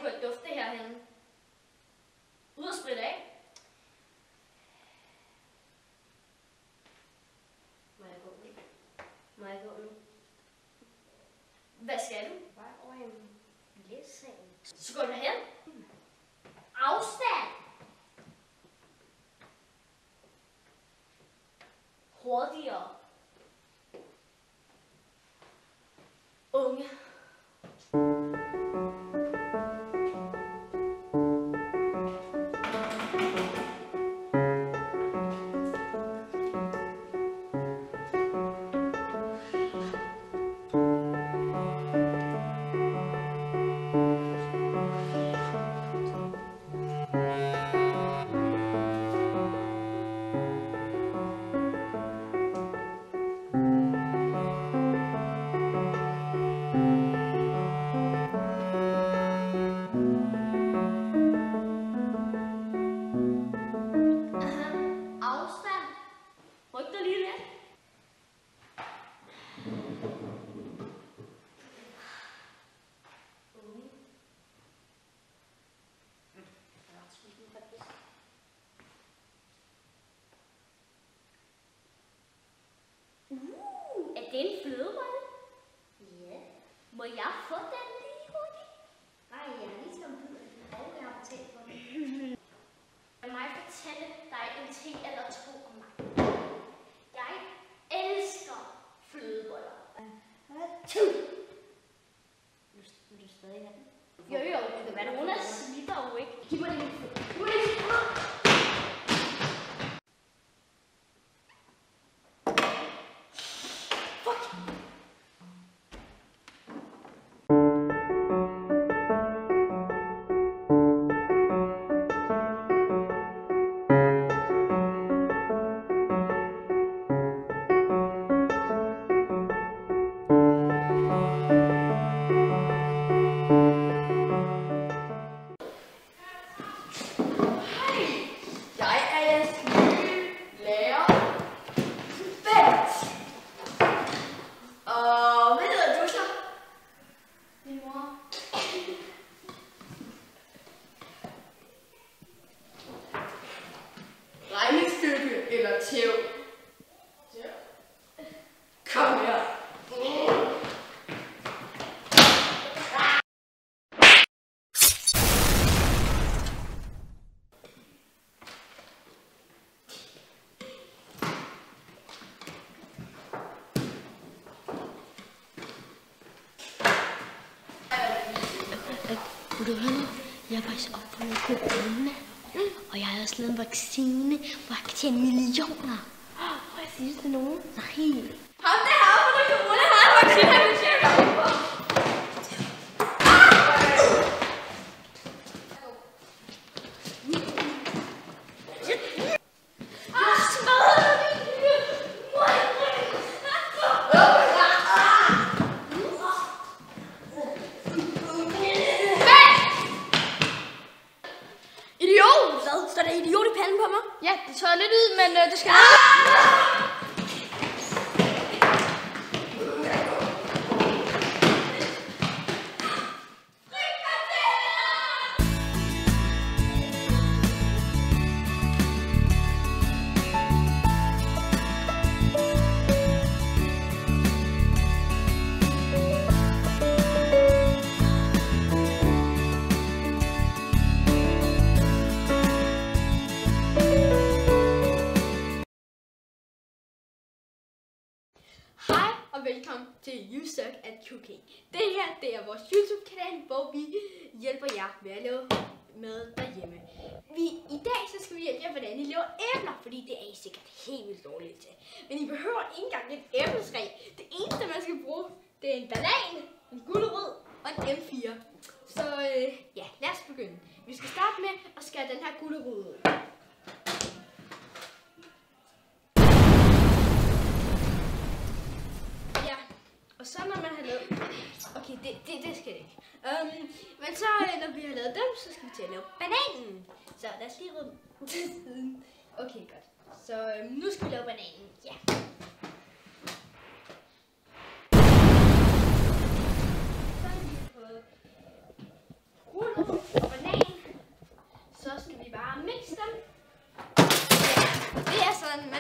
kunne jeg dufte herhenne. Ud og spritte af. Må jeg gå nu? Må jeg gå nu? Hvad skal du? Bare over en læssal. Så går du hen. Afstand. Hurtigere. Unge. Er det en flødebolle? Ja. Må jeg få den lige hurtigt? Nej, jeg har lige taget ud af den og jeg har betalt for den. Lad mig fortælle dig en ting eller to om mig. Jeg elsker flødeboller. Vil du stadig have den? Jo, det kan være, Jonas slitter jo ikke. Giv mig det. Regnestykke eller tæv? Kom her. Vil du høre noget? Jeg har faktisk opfundet corona. Og jeg har også lavet en vaccine, hvor jeg kan tjene millioner. Må jeg sige det til nogen? Nej. Ham der har opfundet corona, har en vaccine, han vil tjene millioner. Så er der idiot i panden på mig? Ja, det tør lidt ud, men det skal... Hej og velkommen til You Suck at Cooking. Det her, det er vores YouTube-kanal, hvor vi hjælper jer med at lave mad derhjemme. I dag så skal vi hjælpe jer, hvordan I laver æbler, fordi det er I sikkert helt vildt dårligt til. Men I behøver ikke engang et æbletræ. Det eneste, man skal bruge, det er en banan, en gulerod og en M4. Så ja, lad os begynde. Vi skal starte med at skære den her gulerod ud. Og så når man har lavet... Okay, det skal det ikke. Men så når vi har lavet dem, så skal vi til at lave bananen. Så lad os lige rydde den til siden. Okay, godt. Så nu skal vi lave bananen. Ja. Så har vi fået gulerod.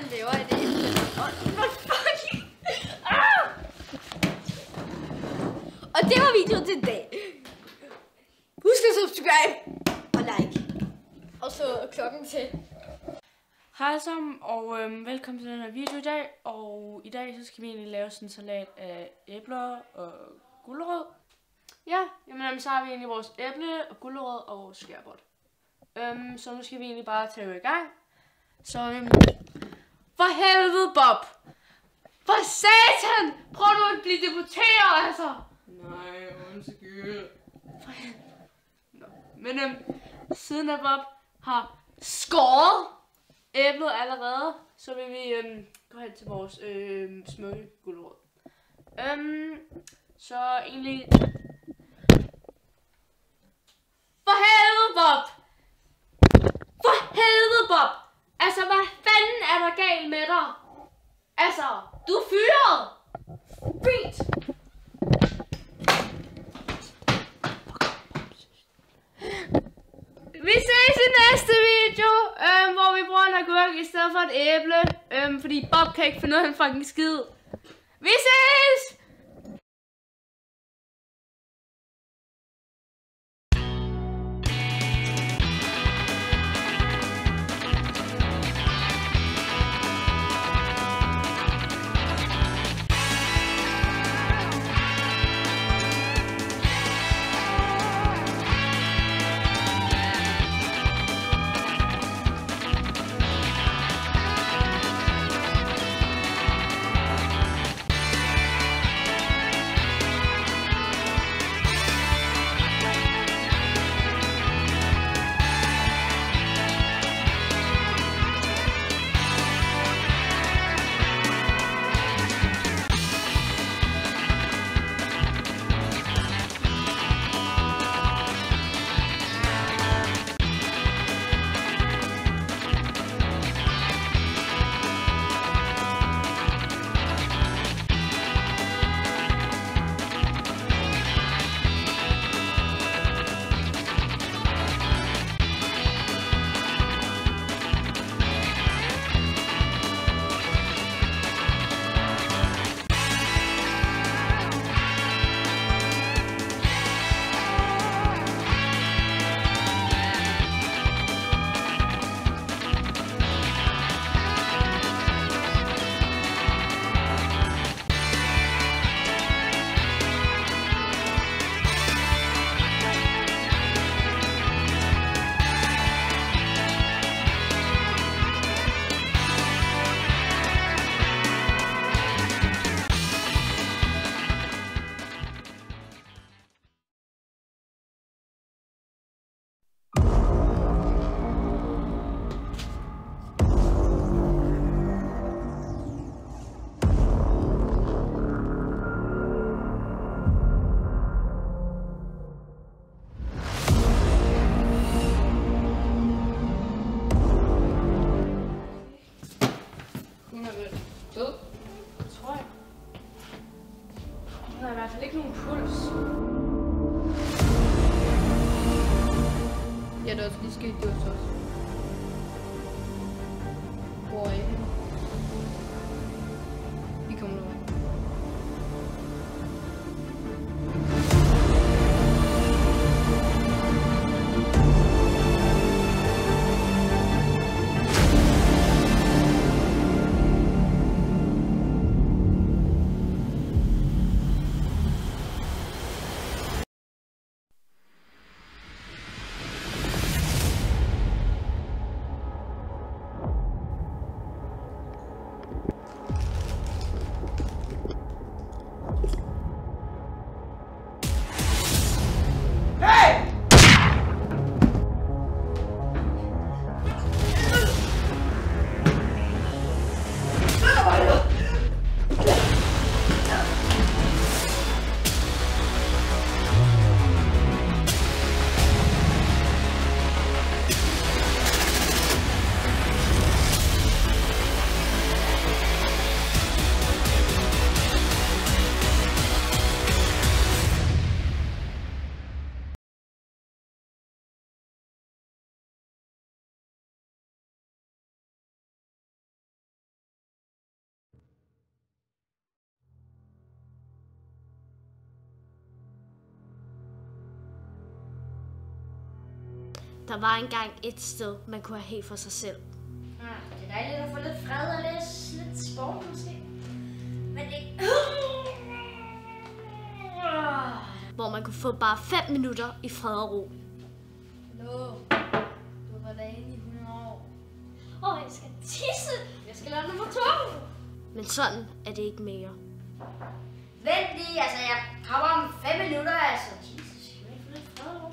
man laver et æble. Og det var videoen til i dag. Husk at subscribe og like. Og så klokken til. Hej alle sammen, og velkommen til den her video i dag. Og i dag så skal vi egentlig lave sådan en salat af æbler og gulerod. Ja, jamen så har vi egentlig vores æble og gulerod og vores skærbrød. Så nu skal vi egentlig bare tage i gang. Så for helvede, Bob! For satan! Prøv nu at blive deporteret, altså! Nej, undskyld. For helvede. Nå. Men siden at Bob har skåret æblet allerede, så vil vi gå hen til vores smukke gulerod. Så egentlig... For helvede, Bob! For helvede, Bob! Altså, hvad fanden er der galt med dig? Altså, du er fyret! Fint! Vi ses i næste video, hvor vi bruger en agurk i stedet for et æble, fordi Bob kan ikke finde ud af en fucking skid. Vi ses! Der er i hvert fald ikke nogen puls. Ja, det er også lige sket, det også. Hvor er I henne? Vi kommer nu. Der var engang et sted, man kunne have helt for sig selv. Det er dejligt at få lidt fred og lidt sport måske. Men det... Hvor man kunne få bare 5 minutter i fred og ro. Hallo. Du har været derinde i 100 år. Jeg skal tisse. Jeg skal lave nummer 2. Men sådan er det ikke mere. Vent lige, altså jeg kommer om 5 minutter, altså. Jesus, jeg vil ikke få lidt fred og ro.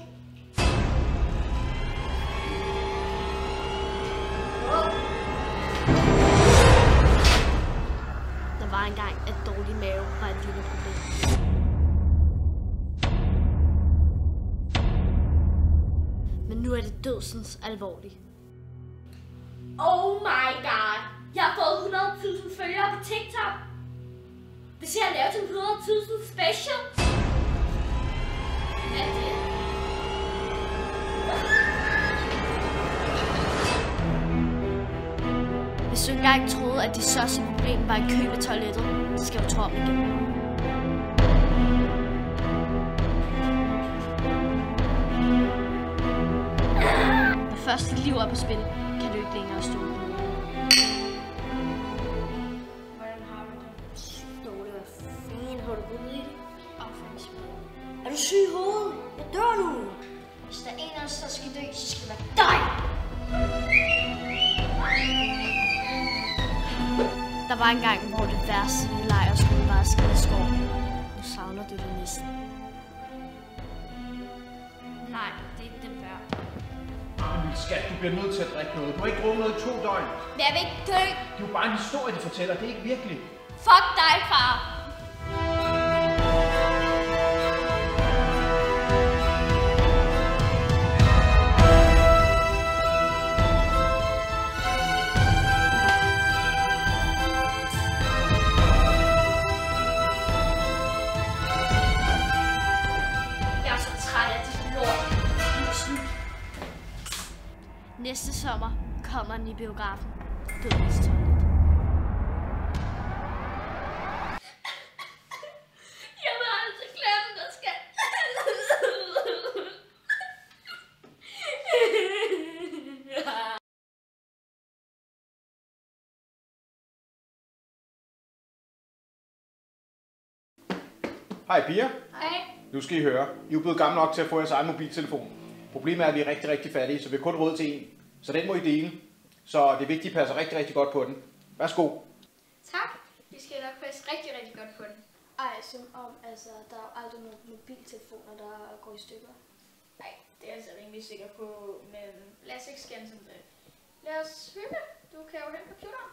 Der var engang, at dårlig mave var et lille problem. Men nu er det dødsens alvorligt. Oh my god. Jeg har fået 100.000 følgere på TikTok. Hvis jeg har lavet en 100.000 special. Hvad er det? Hvis du ikke engang troede, at dit største problem var at købe toilettet, så skal du tro om igen. Når først dit liv er på spil, kan du ikke længere stå på. Hvordan har vi det? Dårligt, hvad fanden har du gået i det? Er du syg i hovedet? Jeg dør nu! Hvis der er en af os, der skal dø, så skal det være dig. Der var engang, hvor det værste lille lejrskole var at skide i skoven. Nu savner du det næsten. Nej, det er ikke det værd. Min skat, du bliver nødt til at drikke noget. Du har ikke drukket noget i 2 døgn. Men jeg vil ikke dø. Det er jo bare en historie, de fortæller. Det er ikke virkelig. Fuck dig, far. Næste sommer kommer den i biografen. Dødens toilet. Jeg vil aldrig glemme dig, skat. Hej piger. Hej. Nu skal I høre. I er jo blevet gamle nok til at få jeres egen mobiltelefon. Problemet er, at vi er rigtig, rigtig fattige, så vi har kun råd til en. Så den må I dele. Så det er vigtigt, at I passer rigtig, rigtig godt på den. Værsgo. Tak. Vi skal nok passe rigtig, rigtig godt på den. Ej, som om, altså, der er jo aldrig nogen mobiltelefoner, der går i stykker. Nej, det er jeg altså rimelig sikker på, men lad os ikke skændes om det. Lad os hygge. Du kan jo hente computeren.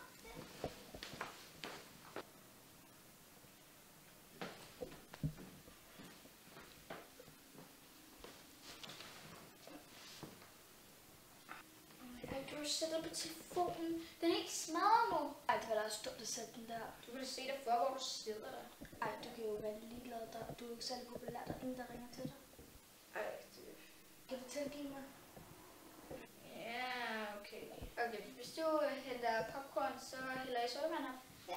Du sætter på telefonen. Den er ikke smadret nu. Ej, det var da også dumt at sætte den der. Du kan da se dig for, hvor du sidder der. Ej, du kan jo være ligeglad der. Du er jo ikke særlig populær, der er ingen, der ringer til dig. Ej, det... Kan du tilgive mig? Ja, okay. Okay, hvis du hælder popcorn, så hælder jeg sodavand op. Ja.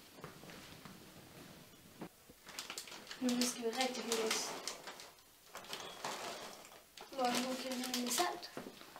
Nu skal vi rigtig hygge os. Hvor nu kan vi med salt.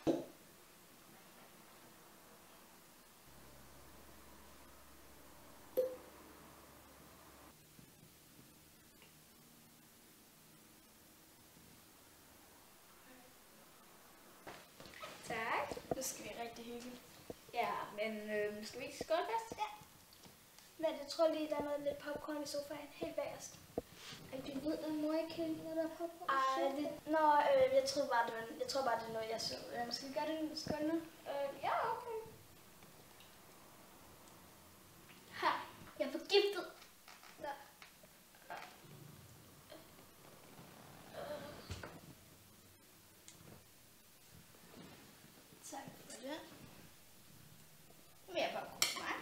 Nu skal vi rigtig hygge. Ja, men skal vi ikke skåle først? Ja. Men jeg tror lige, der er noget lidt popcorn i sofaen helt bagerst. Du ved, der må ikke hælde, når der er popcorn. Ej, det... Nå, jeg tror bare, det er noget, jeg så. Skal vi gøre det skål nu? Ja, okay. Ha, jeg er forgiftet. Tak for det. Mere popcorn til mig.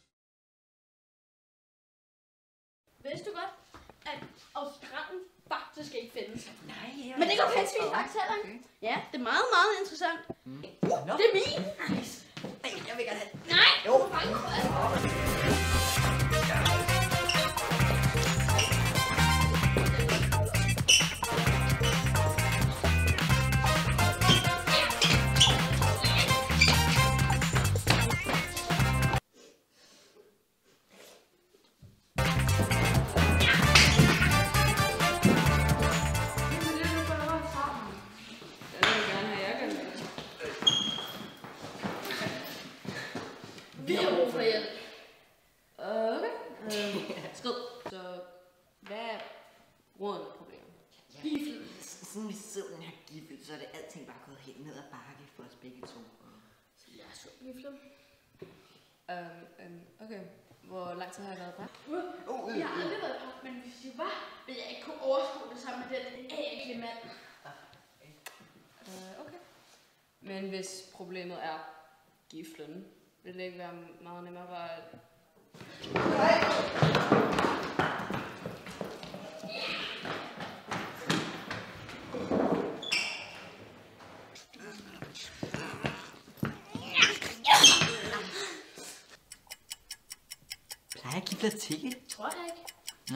Vidste du godt, at Australien faktisk så skal I ikke findes. Nej, Men det går pænt fint faktisk heller ikke. Ja, det er meget, meget interessant. Det er min. Nice. Jeg vil gerne have. Nej. Jo. Vi har brug for hjælp. Okay. Skrid. Så hvad er rådende problem? Siden vi så den her giffel, så er det alting bare gået helt ned ad bakke for os begge to. Jeg er så giflet. Okay. Hvor lang tid har jeg været der? Jeg har aldrig været på, men hvis jeg var, ville jeg ikke kunne overskue det sammen med den ægle mand. Okay. Men hvis problemet er giflen, vil det ikke være meget nemmere bare at... Plejer gifler at tikke? Tror jeg ikke. Ja.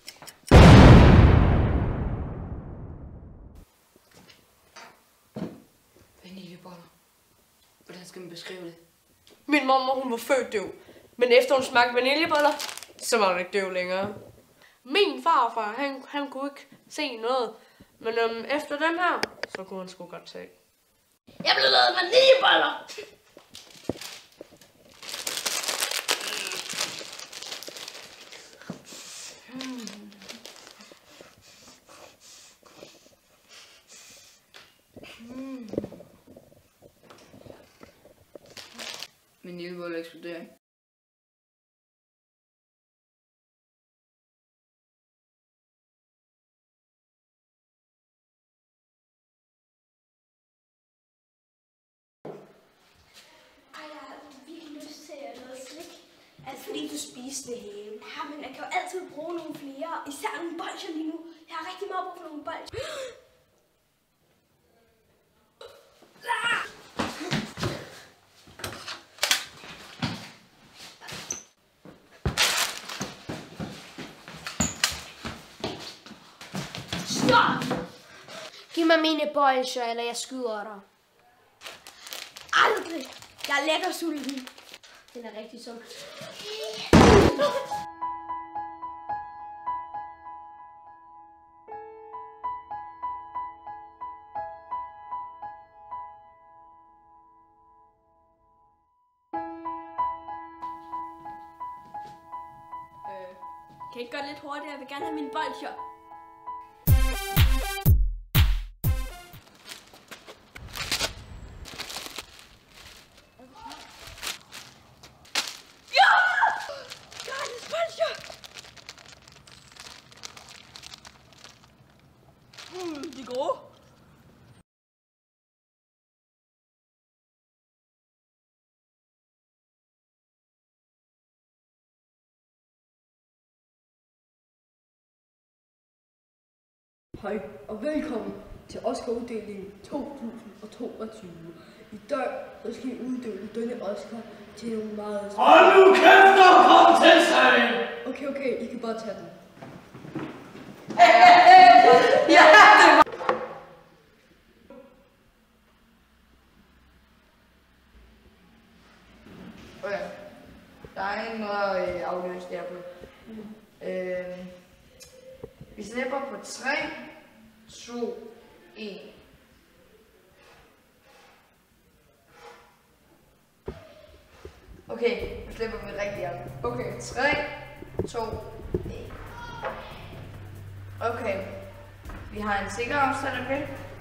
Vaniljeboller. Hvordan skal man beskrive det? Min mormor, hun var født døv. Men efter hun smagte vaniljeboller, så var hun ikke døv længere. Min farfar, han kunne ikke se noget. Men efter den her, så kunne han sgu godt se. Jeg blev lavet vaniljeboller. Vaniljeboller eksploderer ikke. Ej, jeg har virkelig lyst til at noget slik. Altså fordi du spiste det hele. Ja, men jeg kan jo altid bruge nogle flere. Især nogle bolcher lige nu. Jeg har rigtig meget brug for nogle bolcher. Stop! Giv mig mine bolcher, eller jeg skyder dig. Aldrig! Jeg er lækker sulten. Den er rigtig sund. Kan I ikke gøre lidt hurtigere? Jeg vil gerne have mine bolcher. De er gode. Hej og velkommen til Oscar-uddelingen 2022. I dag skal vi uddele denne Oscar til nogle meget... Hold nu kæft og kom til sagen! Okay, I kan bare tage den. Okay. Der er ingen måde at afløse det her på. Vi slipper på 3, 2, 1. Okay, nu slipper vi rigtig gerne. Okay, 3, 2, 1. Okay. Vi har en sikker afstand, okay?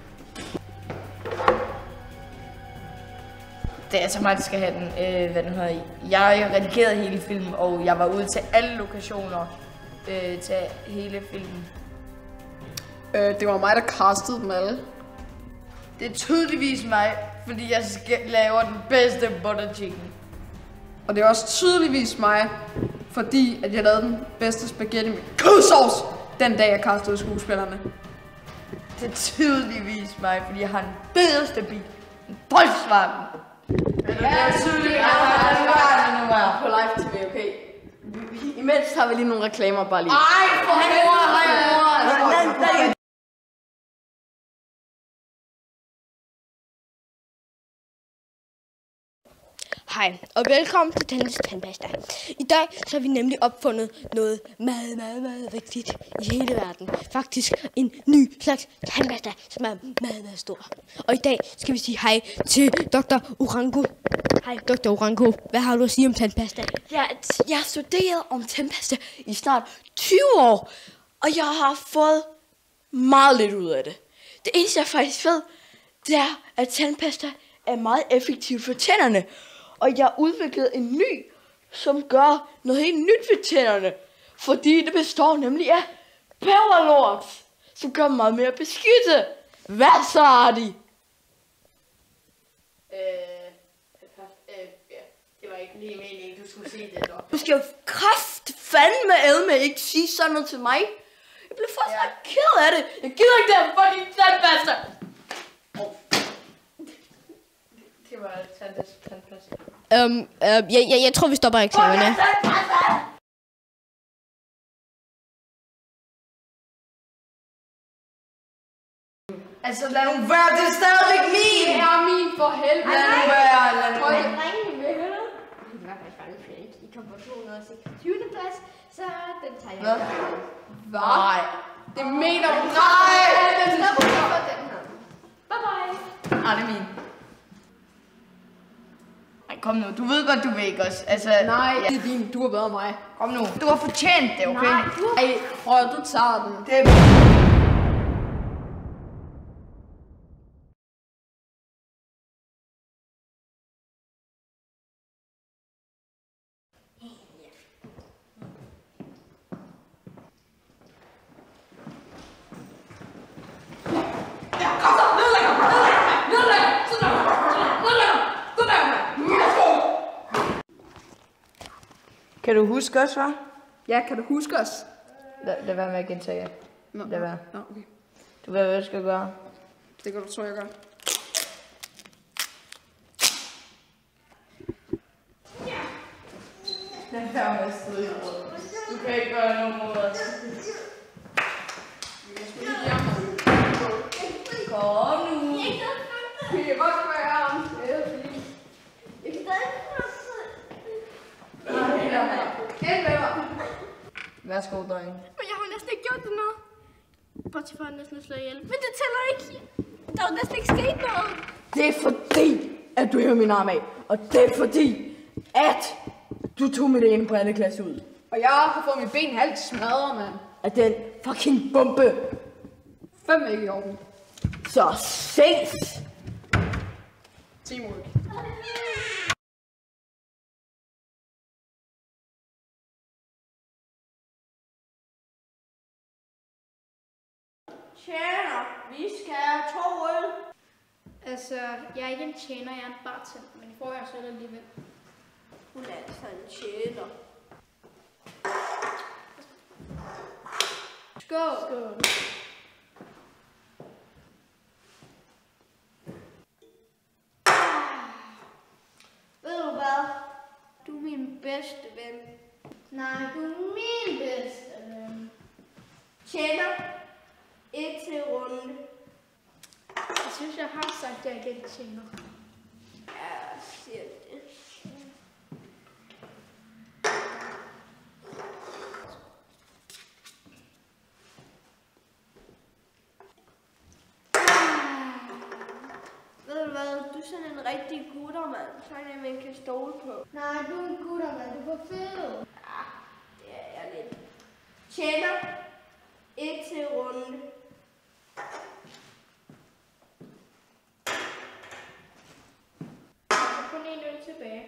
Det er altså mig, der skal have den. Hvad den hedder. Jeg redigerede hele filmen, og jeg var ude til alle lokationer til hele filmen. Det var mig, der castede dem alle. Det er tydeligvis mig, fordi jeg laver den bedste butter chicken. Og det er også tydeligvis mig, fordi at jeg lavede den bedste spaghetti med kødsovs den dag, jeg castede skuespillerne. Det er tydeligvis mig, fordi jeg har en bedste bil. En Volkswagen. Det er tydeligt, på live tv, okay? Imens tager vi lige nogle reklamer bare lige. Ej, for helvede! Hej, og velkommen til Dennis Tandpasta. I dag så har vi nemlig opfundet noget meget vigtigt i hele verden. Faktisk en ny slags tandpasta, som er meget stor. Og i dag skal vi sige hej til Dr. Orango. Hej, Dr. Orango. Hvad har du at sige om tandpasta? Jeg har studeret om tandpasta i snart 20 år, og jeg har fået meget lidt ud af det. Det eneste, jeg faktisk ved, det er, at tandpasta er meget effektivt for tænderne. Og jeg har udviklet en ny, som gør noget helt nyt ved tænderne. Fordi det består nemlig af Powerlords, som gør meget mere beskyttet. Hvad så, Ardi? Det var ikke lige meningen, du skulle sige det dog. Du skal jo fandme ikke sige sådan noget til mig. Jeg bliver faktisk ret ked af det. Jeg gider ikke det her fucking tandpasta. Det var tandpasta. Jeg tror, vi stopper reklamerne. Altså, lad nu være, det er stadigvæk min! Det er min for helvede. Lad nu være, lad nu være. Drengene vil høre noget. Det er i hvert fald fange fake. I kommer på 220. plads, så den tager jeg. Hvad? Nej. Det mener du. Nej! Den stopper for den her. Bye bye. Nej, det er min. Ej, kom nu. Du ved godt, du vil ikke også. Altså, Nej, ja. det er din. Du er bedre end mig. Kom nu. Du har fortjent det, okay? Nej, du... Ej, prøv du tager den. Det er... Kan du huske os, hva'? Ja, kan du huske os? Lad være med at gentage. Lad være. Nå, okay. Du ved, hvad du skal gøre. Det kan du tro, jeg gør. Lad være med at stå i råd. Du kan ikke gøre nogen måde. Kom nu. Vi kan godt gøre ham. Jeg kan stadig Værsgo, dreng. Men jeg har næsten ikke gjort det noget. Bortset fra, at jeg næsten slået ihjel. Men det tæller ikke. Der er jo næsten ikke sket noget. Det er fordi, at du hæver min arm af. Og det er fordi, at du tog mit ene brændeklasse ud. Og jeg har fået mit ben halvt smadret, mand. Af den fucking bombe. 5 ikke i orden. Så ses. Teamwork. Tjener, vi skal have 2 øl. Altså, jeg er ikke en tjener, jeg er en bartender, men I får jeg selv alligevel. Hun er altså en tjener. Skål! Skål! Ved du hvad? Du er min bedste ven. Nej, du er min bedste ven. Tjener. 1 til runde. Jeg synes, jeg har sagt, at jeg ikke er en tjener. Ja, siger det. Ved du hvad? Du er sådan en rigtig guttermand. Sådan en, man kan stole på. Nej, du er en guttermand. Du er for fed. Ja, det er jeg lidt. Tjener. 1 til runde. Kun 1 øl tilbage.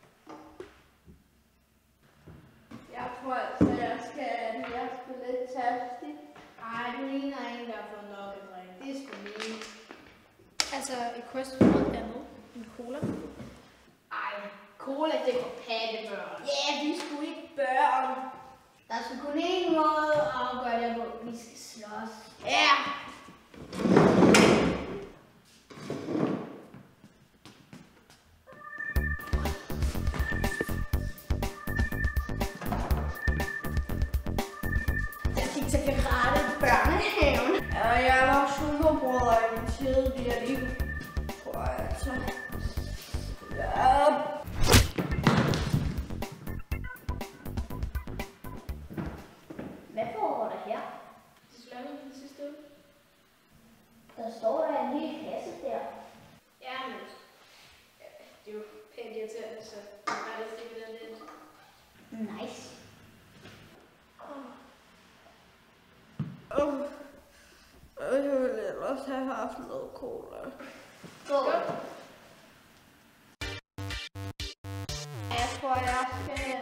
Jeg tror altså, jeg er sgu lidt tærstig. Ej, du ligner en, der har fået nok at drikke. Det er sgu lige. Altså, et koster noget andet end cola. Ej, cola det er for pattebørn. Ja, vi skulle ikke børn. Der er sgu kun én måde at gøre det på. Vi skal slås. Ja. kedeligere liv, tror jeg altså. Ja. Hvad foregår der her? Det slår vi den sidste uge. Der står der en lille kasse der. Ja, men det er jo pænt irriterende, så jeg har bare lidt den lidt. Nice. Jeg ville ellers have haft noget cola. Gå. Jeg tror, jeg skal...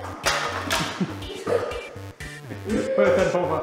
Hvor er den forfra?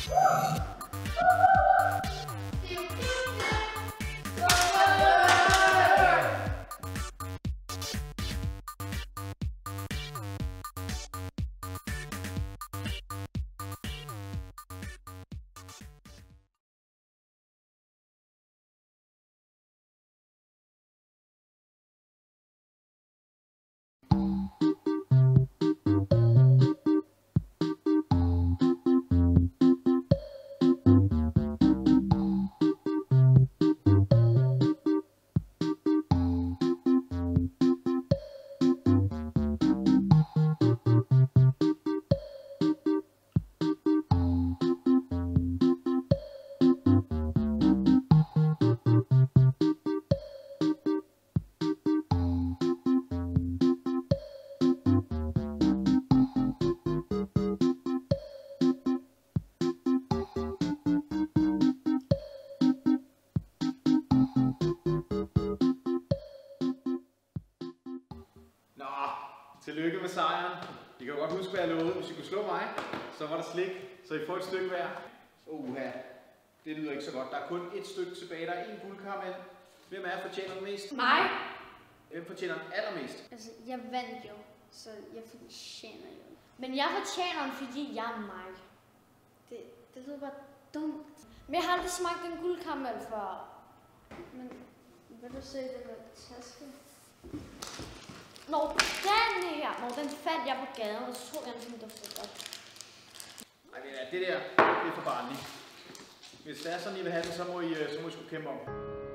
Tillykke med sejren. I kan jo godt huske, hvad jeg lovede. Hvis I kunne slå mig, så var der slik, så I får et stykke hver. Uha, det lyder ikke så godt. Der er kun et stykke tilbage. Der er en guldkaramel. Hvem af jer fortjener den mest? Mig? Hvem fortjener den allermest? Altså, jeg vandt jo, så jeg fortjener jo. Men jeg fortjener den, fordi jeg er mig. Det lyder bare dumt. Men jeg har aldrig smagt en guldkaramel før. Men vil du se den der taske? Nå, den her! Nå, den fandt jeg på gaden, og så tror jeg, den duftede godt. Nej, det der, det er for barnligt. Hvis det er sådan, I vil have den, så må I sgu kæmpe om.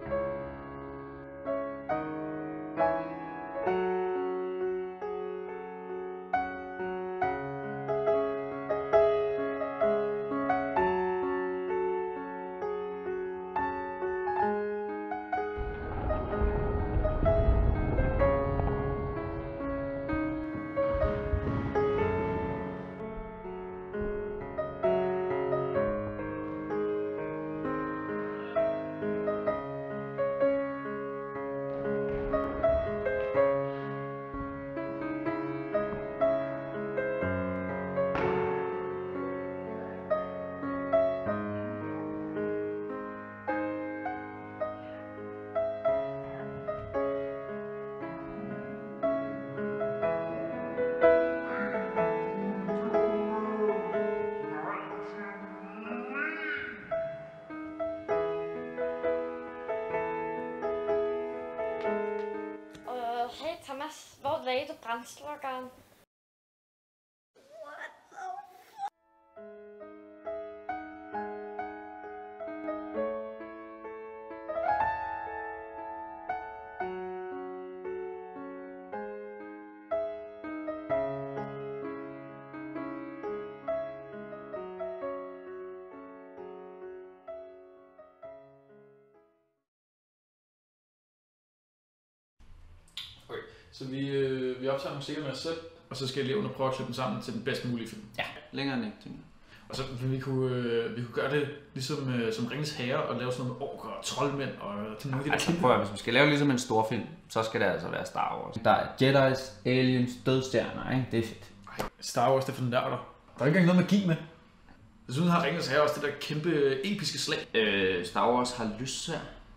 Hey Thomas, hvor lagde du brændslukkeren? Okay, så vi optager nogle scener med os selv, og så skal eleverne prøve at klippe dem sammen til den bedst mulige film. Ja, længere end ikke, tænker jeg. Og så vi kunne gøre det ligesom som Ringens Herre og lave sådan noget med orker og troldmænd og til nogle af de der Altså, prøv at, hvis vi skal lave ligesom en stor film, så skal det altså være Star Wars. Der er Jedis, aliens, dødstjerner, ikke? Det er fedt. Star Wars, det er for nørder. Der er ikke engang noget magi med. Desuden har Ringens Herre også det der kæmpe episke slag. Star Wars har lyssværd.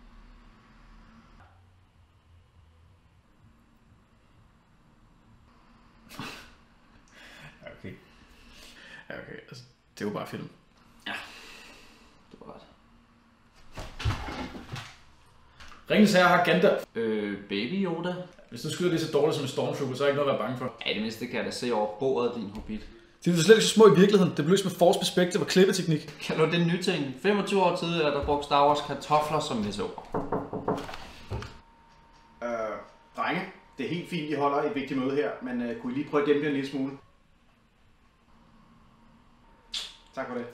Okay. Ja, okay. Altså, det er jo bare film. Ja, det var ret. Ringens Herre har Gandalf. Baby Yoda. Hvis du skyder det så dårligt som en Stormtrooper, så er ikke noget at være bange for. Ja, det mindste kan jeg da se over bordet, din hobbit. De er slet ikke så små i virkeligheden. Det blev løst med Force Perspective og klippeteknik. Kan du det nye ting? 25 år tidligere, der brugte Star Wars kartofler som messeord. helt fint, I holder et vigtigt møde her, men kunne I lige prøve at dæmpe jer en lille smule? Tak for det.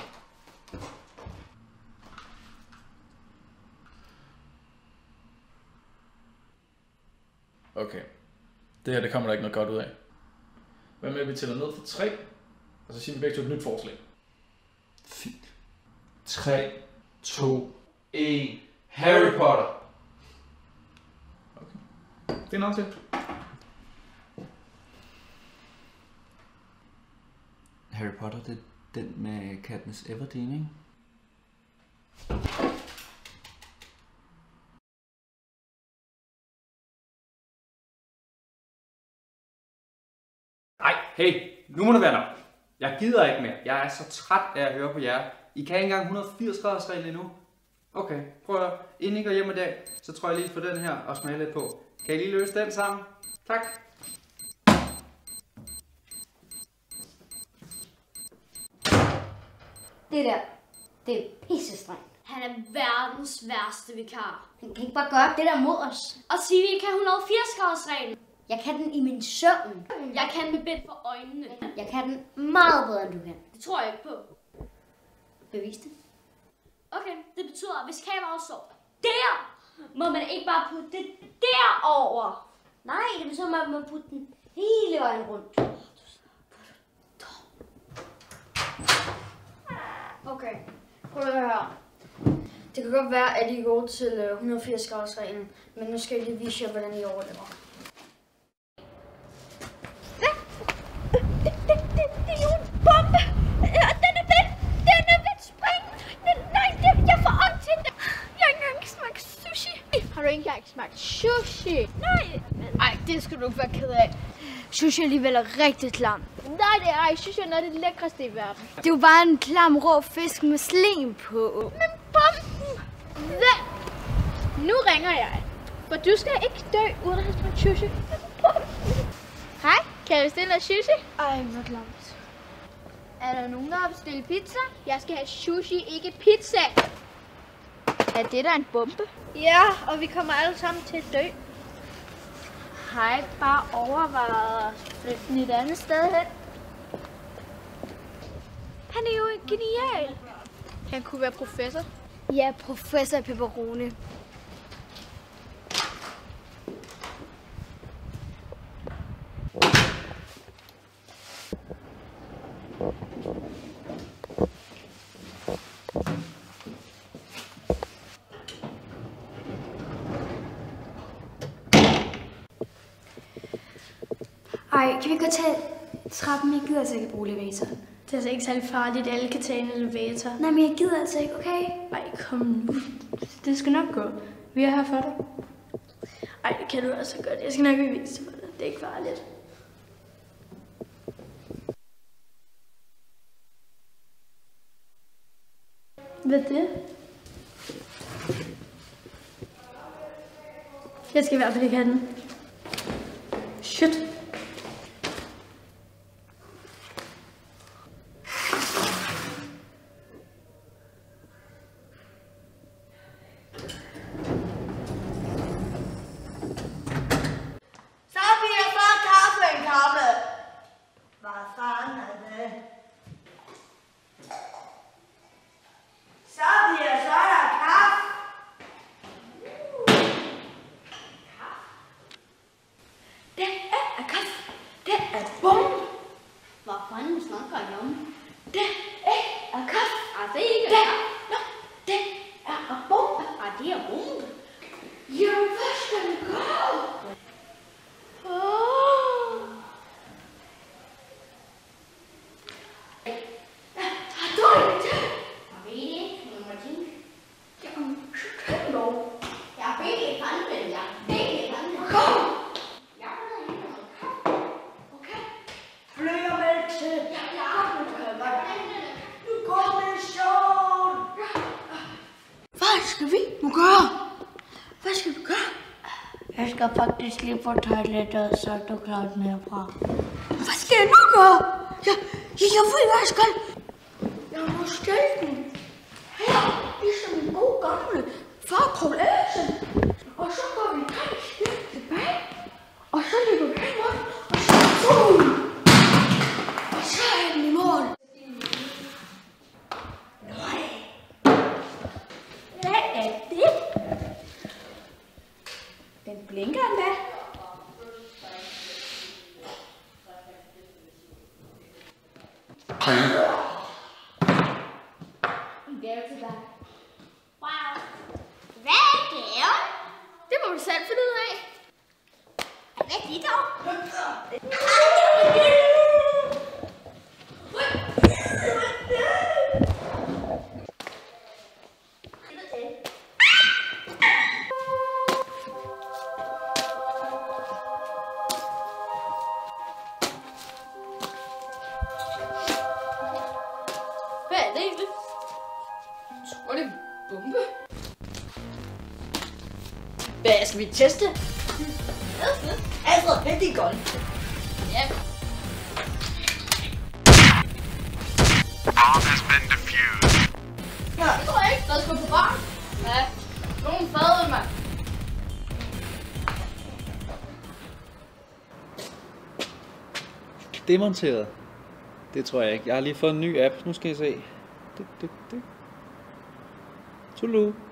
Okay. Det her, det kommer der ikke noget godt ud af. Hvad med, at vi tæller ned for 3, og så siger vi begge to et nyt forslag? Fint. 3, 2, 1. Harry Potter. Okay. Det er nok til. Harry Potter, det er den med Katniss Everdeen, ikke? Ej, hey, nu må det være nok. Jeg gider ikke mere. Jeg er så træt af at høre på jer. I kan ikke engang 180-gradersreglen endnu. Okay, prøv at inden I går hjem i dag, så tror jeg lige på den her og smage lidt på. Kan I lige løse den sammen? Tak. Det der, det er pissestrengt. Han er verdens værste vikar. Han kan ikke bare gøre det der mod os. Og sige, at vi kan 180-gradersreglen. Jeg kan den i min søvn. Jeg kan med bind for øjnene. Jeg kan den meget bedre, end du kan. Det tror jeg ikke på. Bevis det. Okay, det betyder, at hvis kameraet står der, må man ikke bare putte det derover. Nej, det betyder, at man må putte den hele vejen rundt. Okay, prøv at høre her. Det kan godt være, at I går til 180-gradersreglen, men nu skal jeg lige vise jer, hvordan I overlever. Det er jo en bombe! Den er ved at springe! Nej, jeg får ondt til det! Jeg har ikke engang smagt sushi! Har du ikke engang smagt sushi? Nej! Ej, det skal du ikke være ked af. Sushi alligevel er rigtig klam. Nej, det er ej. Sushi er noget af det lækreste i verden. Det er jo bare en klam rå fisk med slim på. Men bomben! Hvad? Nu ringer jeg. For du skal ikke dø uden at have smagt sushi. Hej, kan jeg bestille noget sushi? Ej, hvor klamt. Er der nogen, der har bestilt pizza? Jeg skal have sushi, ikke pizza. Er det der en bombe? Ja, og vi kommer alle sammen til at dø. Har ikke bare overvejet at flytte den et andet sted hen? Han er jo genial. Han kunne være professor. Ja, professor Pepperoni. Ej, kan vi godt tage trappen? Jeg gider altså ikke bruge elevator. Det er altså ikke særlig farligt, alle kan tage en elevator. Nej, men jeg gider altså ikke, okay? Ej, kom nu. Det skal nok gå. Vi er her for dig. Ej, det kan du altså godt. Jeg skal nok bevise for dig. Det er ikke farligt. Hvad er det? Jeg skal i hvert fald ikke have den. Shit. Jeg skal faktisk lige på toilettet, så er du klart med fra. Hvad skal jeg nu gøre? Jeg ved, hvad jeg skal. Jeg må stille den her, ligesom en god gamle farkål æsen. Og så går vi 3 skridt tilbage. Og så Hvad er det? Den blinker endda. En gave til dig. Wow. Hvad er gaven? Det må du selv finde ud af. Hvad er det dog? Hvad er det egentlig? Jeg tror, det er en bombe. Hvad skal vi teste? Altså, rigtig godt. Ja. Bomb has been defused. Ja, det tror jeg ikke. Der skal på bar. Ja, nogen fadede mig. Demonteret. Det tror jeg ikke. Jeg har lige fået en ny app. Nu skal I se. Tulu.